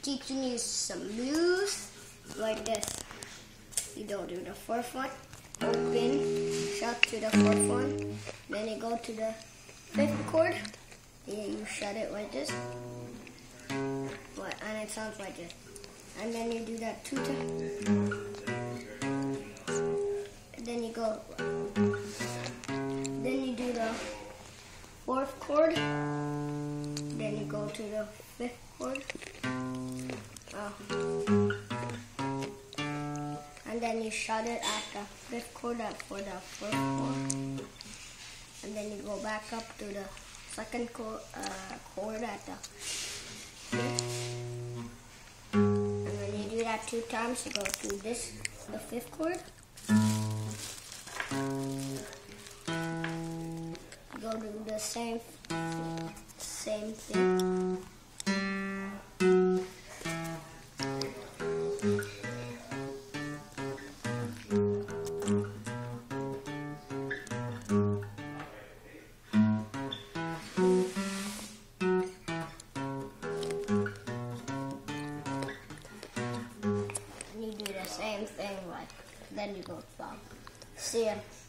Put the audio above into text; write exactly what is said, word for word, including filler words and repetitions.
teaching you some moves like this. You don't do the fourth one, open, shut to the fourth one, then you go to the fifth chord, then you shut it like this, what, and it sounds like this. And then you do that two times, and then you go, then you do the fourth chord, then you go to the fifth chord, oh. And then you shut it at the fifth chord for the fourth chord, and then you go back up to the second chord, uh, chord at the fifth. And when you do that two times, you go to this, the fifth chord. You go do the same, same thing. Same thing, like, then you go from. See ya.